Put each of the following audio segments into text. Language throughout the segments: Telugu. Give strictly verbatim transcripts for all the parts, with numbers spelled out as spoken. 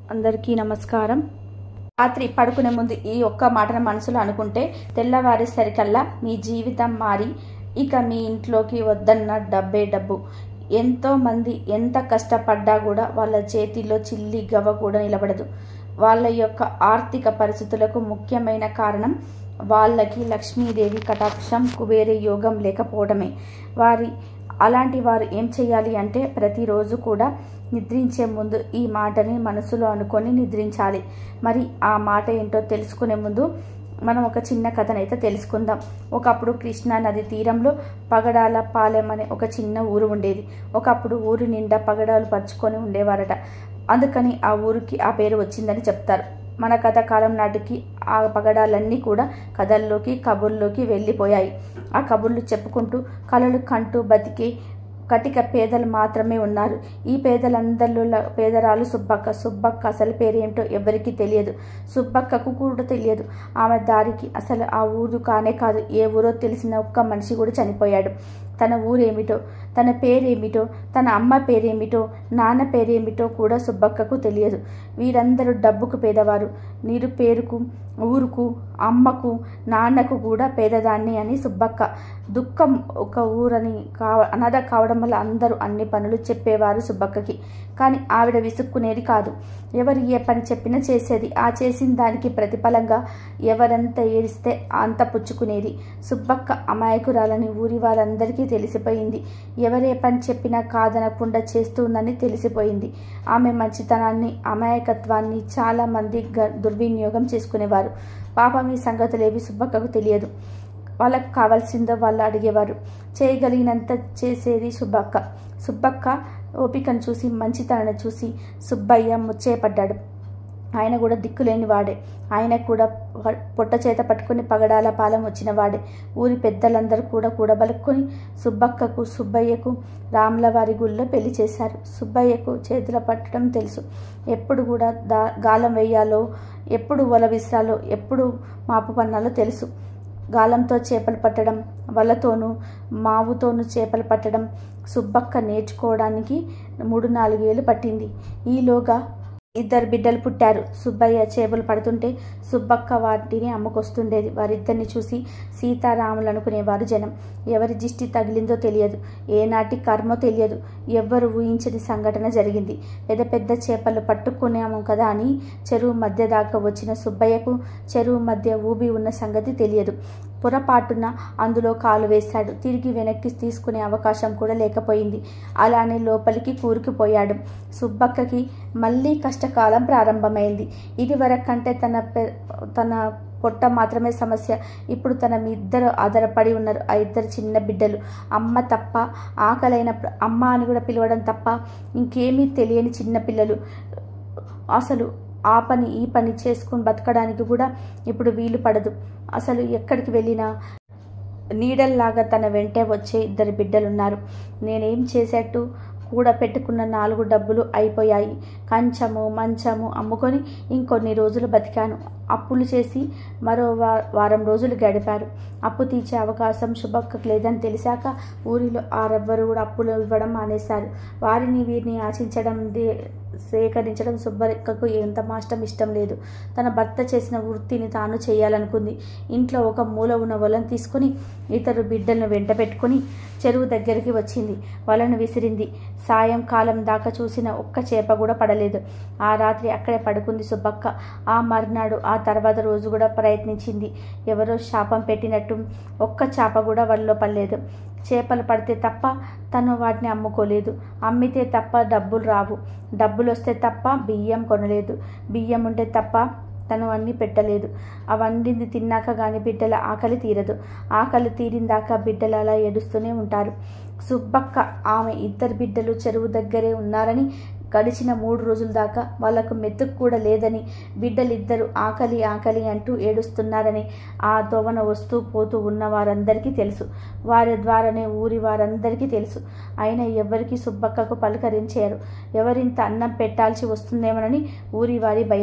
అందరికీ నమస్కారం. రాత్రి పడుకునే ముందు ఈ ఒక్క మాటను మనసులో అనుకుంటే తెల్లవారేసరికల్లా మీ జీవితం మారి ఇక మీ ఇంట్లోకి వద్దన్న డబ్బే డబ్బు. ఎంతో మంది ఎంత కష్టపడ్డా కూడా వాళ్ళ చేతిలో చిల్లి గవ్వ కూడా నిలబడదు. వాళ్ళ యొక్క ఆర్థిక పరిస్థితులకు ముఖ్యమైన కారణం వాళ్ళకి లక్ష్మీదేవి కటాక్షం, కుబేర యోగం లేకపోవడమే. వారి అలాంటి వారు ఏం చేయాలి అంటే ప్రతిరోజు కూడా నిద్రించే ముందు ఈ మాటని మనసులో అనుకొని నిద్రించాలి. మరి ఆ మాట ఏంటో తెలుసుకునే ముందు మనం ఒక చిన్న కథనైతే తెలుసుకుందాం. ఒకప్పుడు కృష్ణా నది తీరంలో పగడాల పాలెం అనే ఒక చిన్న ఊరు ఉండేది. ఒకప్పుడు ఊరి నిండా పగడాలు పరుచుకొని ఉండేవారట. అందుకని ఆ ఊరికి ఆ పేరు వచ్చిందని చెప్తారు. మన కథ కాలం నాటికి ఆ పగడాలన్నీ కూడా కథల్లోకి కబుర్లోకి వెళ్ళిపోయాయి. ఆ కబుర్లు చెప్పుకుంటూ కలలు కంటూ బతికే కటిక పేదలు మాత్రమే ఉన్నారు. ఈ పేదలందరిలో పేదరాలు సుబ్బక్క. సుబ్బక్క అసలు పేరేంటో ఎవరికీ తెలియదు. సుబ్బక్కకు కూడా తెలియదు. ఆమె దారికి అసలు ఆ ఊరు కానే కాదు, ఏ ఊరో తెలిసిన ఒక్క మనిషి కూడా చనిపోయాడు. తన ఊరేమిటో, తన పేరేమిటో, తన అమ్మ పేరేమిటో, నాన్న పేరేమిటో కూడా సుబ్బక్కకు తెలియదు. వీరందరూ డబ్బుకు పేదవారు. నీరు పేరుకు, ఊరుకు, అమ్మకు, నాన్నకు కూడా పేదదాన్ని అని సుబ్బక్క. దుఃఖం ఒక ఊరని కావ అనాథ కావడం వల్ల అందరూ అన్ని పనులు చెప్పేవారు సుబ్బక్కకి. కానీ ఆవిడ విసుక్కునేది కాదు. ఎవరు ఏ పని చెప్పినా చేసేది. ఆ చేసిన దానికి ప్రతిఫలంగా ఎవరంత ఏడిస్తే అంత పుచ్చుకునేది. సుబ్బక్క అమాయకురాలని ఊరి వారందరికీ తెలిసిపోయింది. ఎవరే పని చెప్పినా కాదనకుండా చేస్తుందని తెలిసిపోయింది. ఆమె మంచితనాన్ని, అమాయకత్వాన్ని చాలామంది దుర్వినియోగం చేసుకునేవారు. పాపం ఈ సంగతులేవి సుబ్బక్కకు తెలియదు. వాళ్ళకు కావాల్సిందో వాళ్ళు అడిగేవారు. చేయగలిగినంత చేసేది సుబ్బక్క. సుబ్బక్క ఓపికను చూసి, మంచితనాన్ని చూసి సుబ్బయ్య ముచ్చేపడ్డాడు. ఆయన కూడా దిక్కులేని వాడే. ఆయన కూడా పొట్ట చేత పట్టుకుని పగడాల పాలెం వచ్చిన వాడే. ఊరి పెద్దలందరూ కూడా కూడబలుక్కొని సుబ్బక్కకు, సుబ్బయ్యకు రాములవారి గుళ్ళో పెళ్లి చేశారు. సుబ్బయ్యకు చేతుల పట్టడం తెలుసు. ఎప్పుడు కూడా దా గాలం వేయాలో, ఎప్పుడు వల విసిరాలో, ఎప్పుడు మాపు పన్నాలో తెలుసు. గాలంతో చేపలు పట్టడం, వలతోనూ మావుతోనూ చేపలు పట్టడం సుబ్బక్క నేర్చుకోవడానికి మూడు నాలుగేళ్ళు పట్టింది. ఈలోగా ఇద్దరు బిడ్డలు పుట్టారు. సుబ్బయ్య చేపలు పడుతుంటే సుబ్బక్క వాటిని అమ్ముకొస్తుండేది. వారిద్దరిని చూసి సీతారాములు అనుకునేవారు జనం. ఎవరి దిష్టి తగిలిందో తెలియదు, ఏనాటి కర్మో తెలియదు. ఎవ్వరు ఊహించని సంఘటన జరిగింది. పెద్ద పెద్ద చేపలు పట్టుకున్నాము కదా అని చెరువు మధ్య దాకా వచ్చిన సుబ్బయ్యకు చెరువు మధ్య ఊబి ఉన్న సంగతి తెలియదు. పొరపాటున అందులో కాలు వేశాడు. తిరిగి వెనక్కి తీసుకునే అవకాశం కూడా లేకపోయింది. అలానే లోపలికి కూరుకుపోయాడు. సుబ్బక్కకి మళ్ళీ కష్టకాలం ప్రారంభమైంది. ఇది వరకంటే తన తన పొట్ట మాత్రమే సమస్య. ఇప్పుడు తన ఇద్దరు ఆధారపడి ఉన్నారు. ఆ ఇద్దరు చిన్న బిడ్డలు. అమ్మ తప్ప, ఆకలైన అమ్మ అని కూడా పిలవడం తప్ప ఇంకేమీ తెలియని చిన్న పిల్లలు. అసలు ఆ పని ఈ పని చేసుకుని బతకడానికి కూడా ఇప్పుడు వీలు పడదు. అసలు ఎక్కడికి వెళ్ళినా నీడల్లాగా తన వెంటే వచ్చే ఇద్దరు బిడ్డలున్నారు. నేనేం చేసేట్టు కూడా పెట్టుకున్న నాలుగు డబ్బులు అయిపోయాయి. కంచము మంచము అమ్ముకొని ఇంకొన్ని రోజులు బతికాను. అప్పులు చేసి మరో వారం రోజులు గడిపారు. అప్పు తీర్చే అవకాశం శుభక్కకు లేదని తెలిసాక ఊరిలో ఆరెవ్వరు కూడా అప్పులు ఇవ్వడం మానేశారు. వారిని వీరిని ఆశించడం, సేకరించడం సుబ్బక్కకు ఎంత మాత్రం ఇష్టం లేదు. తన భర్త చేసిన వృత్తిని తాను చేయాలనుకుంది. ఇంట్లో ఒక మూల ఉన్న వలను తీసుకుని ఇతరు బిడ్డలను వెంట పెట్టుకుని చెరువు దగ్గరికి వచ్చింది. వలను విసిరింది. సాయంకాలం దాకా చూసిన ఒక్క చేప కూడా పడలేదు. ఆ రాత్రి అక్కడే పడుకుంది సుబ్బక్క. ఆ మర్నాడు, ఆ తర్వాత రోజు కూడా ప్రయత్నించింది. ఎవరో శాపం పెట్టినట్టు ఒక్క చేప కూడా వలలో పడలేదు. చేపలు పడితే తప్ప తను వాటిని అమ్ముకోలేదు. అమ్మితే తప్ప డబ్బులు రావు. డబ్బులు వస్తే తప్ప బియ్యం కొనలేదు. బియ్యం ఉంటే తప్ప తను అన్నీ పెట్టలేదు. అవన్నీ తిన్నాక కానీ బిడ్డల ఆకలి తీరదు. ఆకలి తీరిందాక బిడ్డలు అలా ఏడుస్తూనే ఉంటారు. సుబ్బక్క ఆమె ఇద్దరు బిడ్డలు చెరువు దగ్గరే ఉన్నారని, గడిచిన మూడు రోజుల దాకా వాళ్లకు మెతుకు కూడా లేదని, బిడ్డలిద్దరూ ఆకలి ఆకలి అంటూ ఏడుస్తున్నారని ఆ దోవన వస్తూ పోతూ ఉన్న వారందరికీ తెలుసు. వారి ద్వారానే ఊరి వారందరికీ తెలుసు. అయినా ఎవరికి సుబ్బక్కకు పలకరించారు. ఎవరింత అన్నం పెట్టాల్సి వస్తుందేమోనని ఊరి వారి భయం.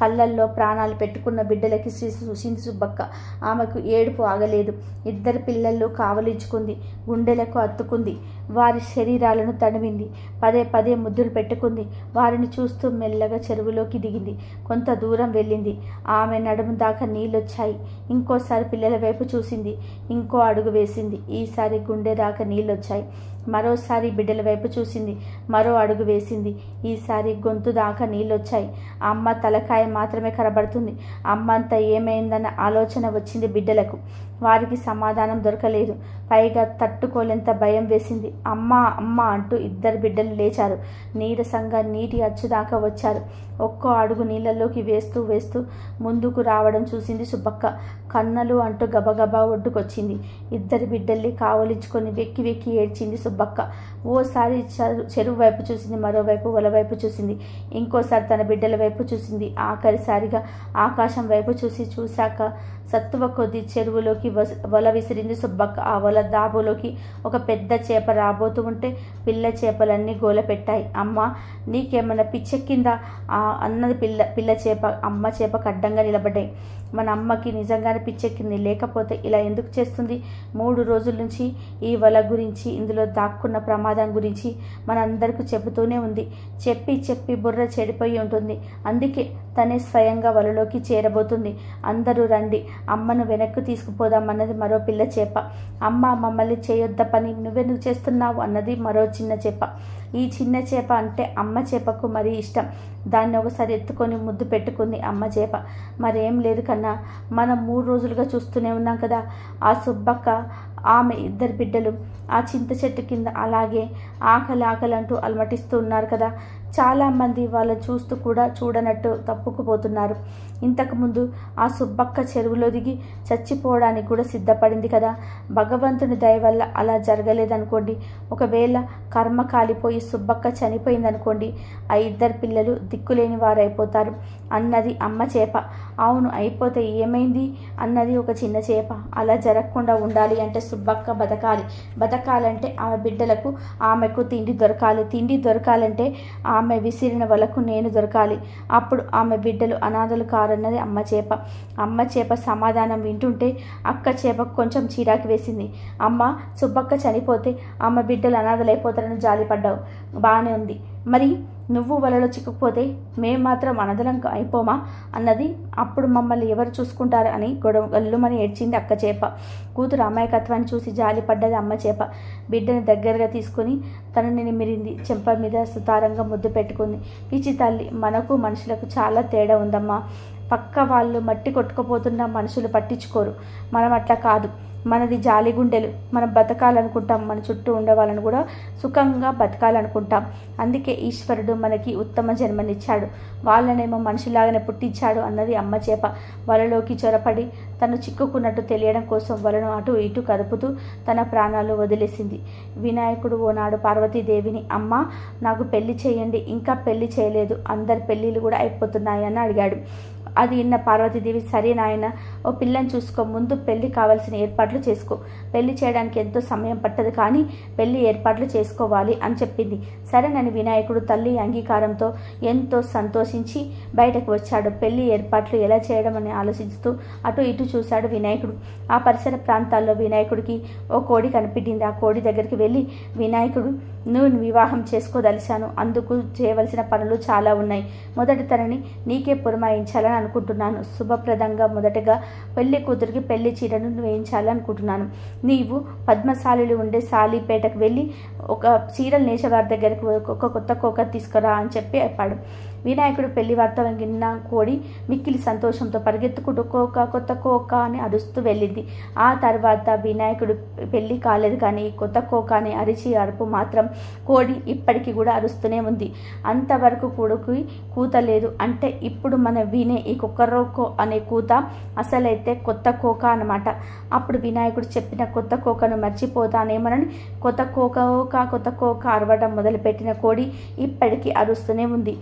కళ్ళల్లో ప్రాణాలు పెట్టుకున్న బిడ్డలకి చూసింది సుబ్బక్క. ఆమెకు ఏడుపు ఆగలేదు. ఇద్దరు పిల్లలు కావలించుకుంది, గుండెలకు అత్తుకుంది, వారి శరీరాలను తడిమింది, పదే పదే ముద్దులు పెట్టుకుంది. వారిని చూస్తూ మెల్లగా చెరువులోకి దిగింది. కొంత దూరం వెళ్ళింది. ఆమె నడుము దాకా నీళ్ళొచ్చాయి. ఇంకోసారి పిల్లల వైపు చూసింది. ఇంకో అడుగు వేసింది. ఈసారి గుండె దాకా నీళ్ళొచ్చాయి. మరోసారి బిడ్డల వైపు చూసింది. మరో అడుగు వేసింది. ఈసారి గొంతు దాకా నీళ్ళొచ్చాయి. అమ్మ తలకాయ మాత్రమే కనబడుతుంది. అమ్మ అంతా ఏమైందన్న ఆలోచన వచ్చింది బిడ్డలకు. వారికి సమాధానం దొరకలేదు. పైగా తట్టుకోలేంత భయం వేసింది. అమ్మ అమ్మ అంటూ ఇద్దరు బిడ్డలు లేచారు. నీరసంగా నీటి అచ్చుదాకా వచ్చారు. ఒక్కో అడుగు నీళ్ళలోకి వేస్తూ వేస్తూ ముందుకు రావడం చూసింది సుబ్బక్క. కన్నలు అంటూ గబగబా ఒడ్డుకొచ్చింది. ఇద్దరు బిడ్డల్ని కావలించుకొని వెక్కి వెక్కి ఏడ్చింది సుబ్బక్క. ఓసారి చెరువు వైపు చూసింది, మరోవైపు వల వైపు చూసింది, ఇంకోసారి తన బిడ్డల వైపు చూసింది. ఆఖరిసారిగా ఆకాశం వైపు చూసి చూశాక సత్తువ కొద్ది చెరువులోకి వల విసిరింది సుబ్బక్క. ఆ వల దాబులోకి ఒక పెద్ద చేప రాబోతూ ఉంటే పిల్ల చేపలన్నీ గోల పెట్టాయి. అమ్మ నీకేమన్నా పిచ్చెక్కిందా అన్నది పిల్ల పిల్ల చేప. అమ్మ చేపకు అడ్డంగా నిలబడ్డాయి. మన అమ్మకి నిజంగానే పిచ్చెక్కింది, లేకపోతే ఇలా ఎందుకు చేస్తుంది? మూడు రోజుల నుంచి ఈ వల గురించి, ఇందులో దాక్కున్న ప్రమాదం గురించి మనందరికీ చెబుతూనే ఉంది. చెప్పి చెప్పి బుర్ర చెడిపోయి ఉంటుంది. అందుకే తనే స్వయంగా వలలోకి చేరబోతుంది. అందరూ రండి, అమ్మను వెనక్కు తీసుకుపోదామన్నది మరో పిల్ల చేప. అమ్మ మమ్మల్ని చేయొద్ద పని నువ్వెందుకు చేస్తున్నావు అన్నది మరో చిన్న చేప. ఈ చిన్న చేప అంటే అమ్మ చేపకు మరీ ఇష్టం. దాన్ని ఒకసారి ఎత్తుకొని ముద్దు పెట్టుకుంది అమ్మ చేప. మరేం లేదు కన్నా, మనం మూడు రోజులుగా చూస్తూనే ఉన్నాం కదా, ఆ సుబ్బక్క ఆమె ఇద్దరు బిడ్డలు ఆ చింత చెట్టు కింద అలాగే ఆకలి ఆకలంటూ అలమటిస్తూ ఉన్నారు కదా. చాలామంది వాళ్ళని చూస్తూ కూడా చూడనట్టు తప్పుకుపోతున్నారు. ఇంతకుముందు ఆ సుబ్బక్క చెరువులో దిగి చచ్చిపోవడానికి కూడా సిద్ధపడింది కదా. భగవంతుని దయ వల్ల అలా జరగలేదనుకోండి. ఒకవేళ కర్మ కాలిపోయి సుబ్బక్క చనిపోయిందనుకోండి, ఆ ఇద్దరు పిల్లలు దిక్కులేని వారైపోతారు అన్నది అమ్మ చేప. అవును, అయిపోతే ఏమైంది అన్నది ఒక చిన్న చేప. అలా జరగకుండా ఉండాలి అంటే సుబ్బక్క బతకాలి. బతకాలంటే ఆమె బిడ్డలకు ఆమెకు తిండి దొరకాలి. తిండి దొరకాలంటే ఆమె విసిరిన వలకు నేను దొరకాలి. అప్పుడు ఆమె బిడ్డలు అనాథలు కారన్నది అమ్మ చేప. అమ్మ చేప సమాధానం వింటుంటే అక్క చేపకు కొంచెం చిరాకు వేసింది. అమ్మ సుబ్బక్క చనిపోతే ఆమె బిడ్డలు అనాథలైపోతారని జాలిపడ్డావు, బాగానే ఉంది. మరి నువ్వు వలలో చిక్కుపోతే మేం మాత్రం అనాథలం అయిపోమా అన్నది. అప్పుడు మమ్మల్ని ఎవరు చూసుకుంటారు అని గొడవ గల్లుమని ఏడ్చింది అక్క చేప. కూతురు అమాయకత్వాన్ని చూసి జాలిపడ్డది అమ్మ చేప. బిడ్డని దగ్గరగా తీసుకుని తనని నిమిరింది. చెంప మీద సుతారంగా ముద్దు పెట్టుకుంది. పిచ్చి తల్లి, మనకు మనుషులకు చాలా తేడా ఉందమ్మా. పక్క వాళ్ళు మట్టి కొట్టుకుపోతున్న మనుషులు పట్టించుకోరు. మనం అట్లా కాదు. మనది జాలి గుండెలు. మనం బతకాలనుకుంటాం, మన చుట్టూ ఉండేవాళ్ళని కూడా సుఖంగా బతకాలనుకుంటాం. అందుకే ఈశ్వరుడు మనకి ఉత్తమ జన్మనిచ్చాడు, వాళ్ళనేమో మనిషిలాగానే పుట్టించాడు అన్నది అమ్మ చేప. వలలోకి చొరపడి తను చిక్కుకున్నట్టు తెలియడం కోసం వలను అటు ఇటు కదుపుతూ తన ప్రాణాలు వదిలేసింది. వినాయకుడు ఓనాడు పార్వతీదేవిని, అమ్మ నాకు పెళ్లి చేయండి, ఇంకా పెళ్లి చేయలేదు, అందరి పెళ్ళిళ్ళు కూడా అయిపోతున్నాయని అడిగాడు. అది విన్న పార్వతీదేవి, సరే నాయన, ఓ పిల్లని చూసుకో, ముందు పెళ్లి కావాల్సిన ఏర్పాట్లు చేసుకో. పెళ్లి చేయడానికి ఎంతో సమయం పట్టదు, కానీ పెళ్లి ఏర్పాట్లు చేసుకోవాలి అని చెప్పింది. సరేనని వినాయకుడు తల్లి అంగీకారంతో ఎంతో సంతోషించి బయటకు వచ్చాడు. పెళ్లి ఏర్పాట్లు ఎలా చేయడం అని ఆలోచిస్తూ అటు ఇటు చూశాడు వినాయకుడు. ఆ పరిసర ప్రాంతాల్లో వినాయకుడికి ఓ కోడి కనిపించింది. ఆ కోడి దగ్గరికి వెళ్ళి, వినాయకుడు, నువ్వు వివాహం చేసుకోదలిచాను, అందుకు చేయవలసిన పనులు చాలా ఉన్నాయి. మొదటి తనని నీకే పురమాయించాలని అనుకుంటున్నాను. శుభప్రదంగా మొదటగా పెళ్లి కూతురికి పెళ్లి చీరను వేయించాలనుకుంటున్నాను. నీవు పద్మశాలిలు ఉండే సాలిపేటకు వెళ్ళి ఒక చీరలు నేసేవారి దగ్గరికి ఒక కొత్త కోక తీసుకురా అని చెప్పి చెప్పాడు. వినాయకుడు పెళ్లి వార్త విన్న కోడి మిక్కిలి సంతోషంతో పరిగెత్తుకుంటూ కోక కొత్త కోక అని అరుస్తూ వెళ్ళింది. ఆ తర్వాత వినాయకుడు పెళ్లి కాలేదు, కానీ కొత్త కోక అని అరిచి అరుపు మాత్రం కోడి ఇప్పటికీ కూడా అరుస్తూనే ఉంది. అంతవరకు కొడుకు కూత లేదు. అంటే ఇప్పుడు మనం వినే ఈ కుక్కరోకో అనే కూత అసలైతే కొత్త కోక అన్నమాట. అప్పుడు వినాయకుడు చెప్పిన కొత్త కోకను మర్చిపోతానేమోనని కొత్త కోక కొత్త కోక అరవడం మొదలుపెట్టిన కోడి ఇప్పటికీ అరుస్తూనే ఉంది. అప్పటి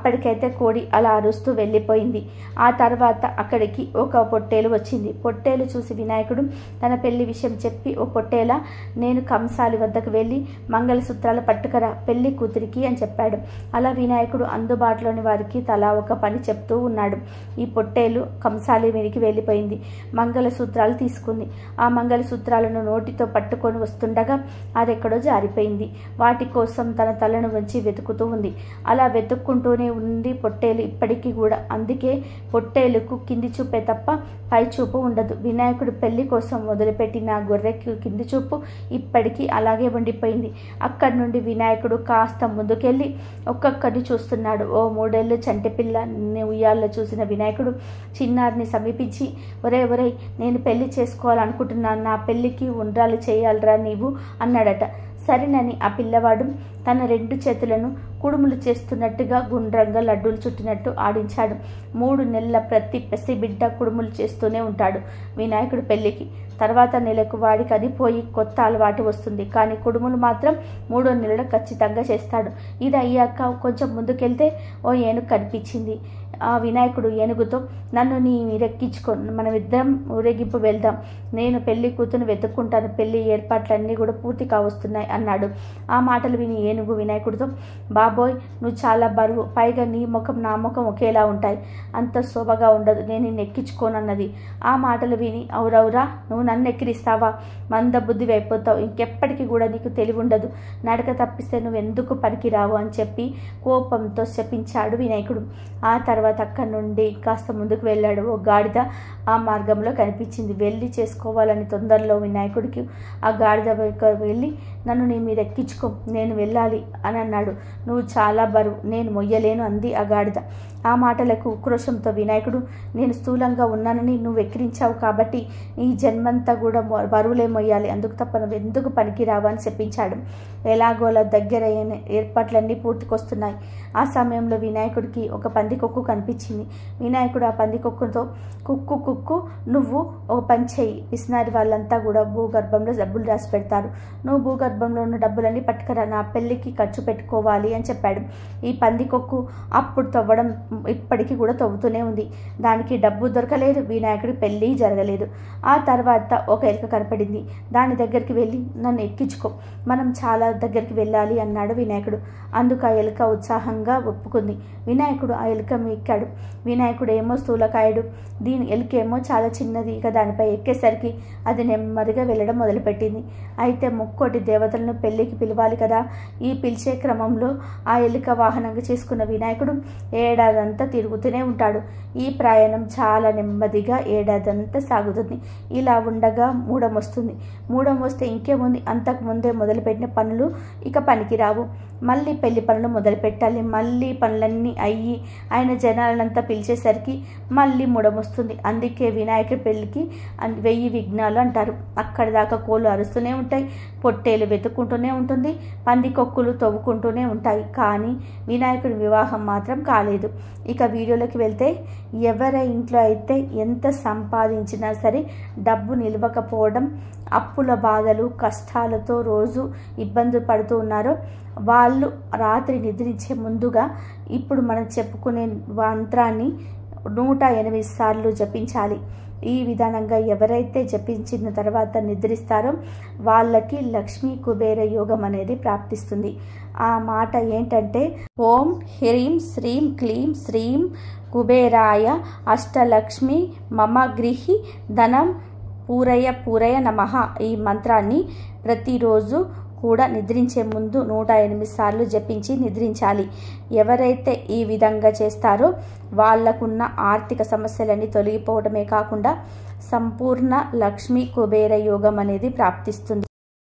అప్పటికైతే కోడి అలా అరుస్తూ వెళ్ళిపోయింది. ఆ తర్వాత అక్కడికి ఒక పొట్టేలు వచ్చింది. పొట్టేలు చూసి వినాయకుడు తన పెళ్లి విషయం చెప్పి, ఓ పొట్టేలా, నేను కంసాలి వద్దకు వెళ్ళి మంగళసూత్రాలు పట్టుకరా పెళ్లి కూతురికి అని చెప్పాడు. అలా వినాయకుడు అందుబాటులోని వారికి తలా ఒక పని చెప్తూ ఉన్నాడు. ఈ పొట్టేలు కంసాలి మీదికి వెళ్ళిపోయింది. మంగళసూత్రాలు తీసుకుంది. ఆ మంగళసూత్రాలను నోటితో పట్టుకొని వస్తుండగా అదెక్కడో జారిపోయింది. వాటి కోసం తన తలను వంచి వెతుకుతూ ఉంది. అలా వెతుక్కుంటూనే ఉంది పొట్టేలు ఇప్పటికీ కూడా. అందుకే పొట్టేలుకు కింది చూపే తప్ప పై చూపు ఉండదు. వినాయకుడు పెళ్లి కోసం మొదలుపెట్టిన గొర్రెకి కింది చూపు ఇప్పటికీ అలాగే ఉండిపోయింది. అక్కడి నుండి వినాయకుడు కాస్త ముందుకెళ్ళి ఒక్కొక్కరిని చూస్తున్నాడు. ఓ మూడేళ్ళు చంటిపిల్ల ఉయ్యాల్లో చూసిన వినాయకుడు చిన్నారిని సమీపించి, ఒరే ఒరే నేను పెళ్లి చేసుకోవాలనుకుంటున్నాను, నా పెళ్లికి ఉండ్రాలు చేయాలరా నీవు అన్నాడట. సరేనని ఆ పిల్లవాడు తన రెండు చేతులను కుడుములు చేస్తున్నట్టుగా గుండ్రంగా లడ్డూలు చుట్టినట్టు ఆడించాడు. మూడు నెలల ప్రతి పసిబిడ్డ కుడుములు చేస్తూనే ఉంటాడు వినాయకుడు పెళ్లికి. తర్వాత నెలకు వాడికి అది పోయి కొత్త అలవాటు వస్తుంది. కానీ కుడుములు మాత్రం మూడో నెలలు ఖచ్చితంగా చేస్తాడు. ఇది అయ్యాక కొంచెం ముందుకెళ్తే ఓ ఏనుగు కనిపించింది. ఆ వినాయకుడు ఏనుగుతో, నన్ను నీ మీరెక్కించుకో, మనమిద్దరం ఊరేగింపు వెళ్దాం, నేను పెళ్లి కూతురు వెతుక్కుంటాను, పెళ్లి ఏర్పాట్లన్నీ కూడా పూర్తి కావస్తున్నాయి అన్నాడు. ఆ మాటలు విని ఏనుగు వినాయకుడితో, బాబోయ్ నువ్వు చాలా బరువు, పైగా నీ ముఖం నా ముఖం ఒకేలా ఉంటాయి, అంత శోభగా ఉండదు, నేను నిన్ను ఎక్కించుకోనన్నది. ఆ మాటలు విని, అవురవురా నువ్వు నన్ను ఎక్కిరిస్తావా, మంద బుద్ధి అయిపోతావు, ఇంకెప్పటికీ కూడా నీకు తెలివి ఉండదు, నడక తప్పిస్తే నువ్వు ఎందుకు పనికిరావు అని చెప్పి కోపంతో శపించాడు వినాయకుడు. ఆ తర్వాత అక్కడి నుండి కాస్త ముందుకు వెళ్ళాడు. ఓ గాడిద ఆ మార్గంలో కనిపించింది. వెళ్ళి చేసుకోవాలని తొందరలో వినాయకుడికి ఆ గాడిద వెళ్ళి, నన్ను నీ మీద ఎక్కించుకో, నేను వెళ్ళాలి అని అన్నాడు. నువ్వు చాలా బరువు, నేను మొయ్యలేను అంది ఆ గాడిద. ఆ మాటలకు ఉక్రోషంతో వినాయకుడు, నేను స్థూలంగా ఉన్నానని నువ్వు ఎక్కిరించావు కాబట్టి ఈ జన్మంతా కూడా బరువులే మొయ్యాలి, అందుకు తప్ప నువ్వు ఎందుకు పనికిరావు అని చెప్పించాడు. ఎలాగోలా దగ్గర ఏర్పాట్లన్నీ పూర్తికొస్తున్నాయి. ఆ సమయంలో వినాయకుడికి ఒక పందికొక్కు కనిపించింది. వినాయకుడు ఆ పందికొక్కుతో, కుక్కు కుక్కు నువ్వు ఓ పని చెయ్యి, పిసినారి వాళ్ళంతా కూడా భూగర్భంలో డబ్బులు రాసి పెడతారు, నువ్వు భూగర్భంలో ఉన్న డబ్బులన్నీ పట్టుకరా, నా పెళ్లికి ఖర్చు పెట్టుకోవాలి అని చెప్పాడు. ఈ పందికొక్కు అప్పుడు తవ్వడం ఇప్పటికీ కూడా తవ్వుతూనే ఉంది. దానికి డబ్బు దొరకలేదు, వినాయకుడి పెళ్ళి జరగలేదు. ఆ తర్వాత ఒక ఎలుక కనపడింది. దాని దగ్గరికి వెళ్ళి, నన్ను ఎక్కించుకో, మనం చాలా దగ్గరికి వెళ్ళాలి అన్నాడు వినాయకుడు. అందుకు ఆ ఎలుక ఉత్సాహంగా ఒప్పుకుంది. వినాయకుడు ఆ ఎలుక ఎక్కాడు. వినాయకుడు ఏమో స్థూలకాయుడు, దీని ఎలుకేమో చాలా చిన్నది. ఇక దానిపై ఎక్కేసరికి అది నెమ్మదిగా వెళ్ళడం మొదలుపెట్టింది. అయితే ముక్కోటి దేవతలను పెళ్లికి పిలవాలి కదా. ఈ పిలిచే క్రమంలో ఆ ఎలుక వాహనంగా చేసుకున్న వినాయకుడు ఏడాదంతా తిరుగుతూనే ఉంటాడు. ఈ ప్రయాణం చాలా నెమ్మదిగా ఏడాదంతా సాగుతుంది. ఇలా ఉండగా మూడం వస్తుంది. మూడం వస్తే ఇంకేముంది, అంతకు ముందే మొదలుపెట్టిన పనులు ఇక పనికిరావు. మళ్ళీ పెళ్లి పనులు మొదలు పెట్టాలి. మళ్ళీ పనులన్నీ అయ్యి ఆయన జనాలంతా పిలిచేసరికి మళ్ళీ మూడం వస్తుంది. అందుకే వినాయకుడి పెళ్లికి వెయ్యి విఘ్నాలు అంటారు. అక్కడి దాకా కోళ్ళు అరుస్తూనే ఉంటాయి, పొట్టేలు వెతుక్కుంటూనే ఉంటుంది, పందికొక్కులు తవ్వుకుంటూనే ఉంటాయి. కానీ వినాయకుడి వివాహం మాత్రం కాలేదు. ఇక వీడియోలోకి వెళ్తే, ఎవరి ఇంట్లో అయితే ఎంత సంపాదించినా సరే డబ్బు నిలవకపోవడం, అప్పుల బాధలు కష్టాలతో రోజు ఇబ్బందులు పడుతూ ఉన్నారో వాళ్ళు రాత్రి నిద్రించే ముందుగా ఇప్పుడు మనం చెప్పుకునే మంత్రాన్ని నూట ఎనిమిది సార్లు జపించాలి. ఈ విధానంగా ఎవరైతే జపించిన తర్వాత నిద్రిస్తారో వాళ్ళకి లక్ష్మీ కుబేర యోగం అనేది ప్రాప్తిస్తుంది. ఆ మాట ఏంటంటే, ఓం హ్రీం శ్రీం క్లీం శ్రీం కుబేరాయ అష్టలక్ష్మి మమ గృహి ధనం పూరయ పూరయ నమః. ఈ మంత్రాన్ని ప్రతిరోజు కూడా నిద్రించే ముందు నూట ఎనిమిది సార్లు జపించి నిద్రించాలి. ఎవరైతే ఈ విధంగా చేస్తారో వాళ్లకున్న ఆర్థిక సమస్యలన్నీ తొలగిపోవడమే కాకుండా సంపూర్ణ లక్ష్మీ కుబేర యోగం అనేది ప్రాప్తిస్తుంది.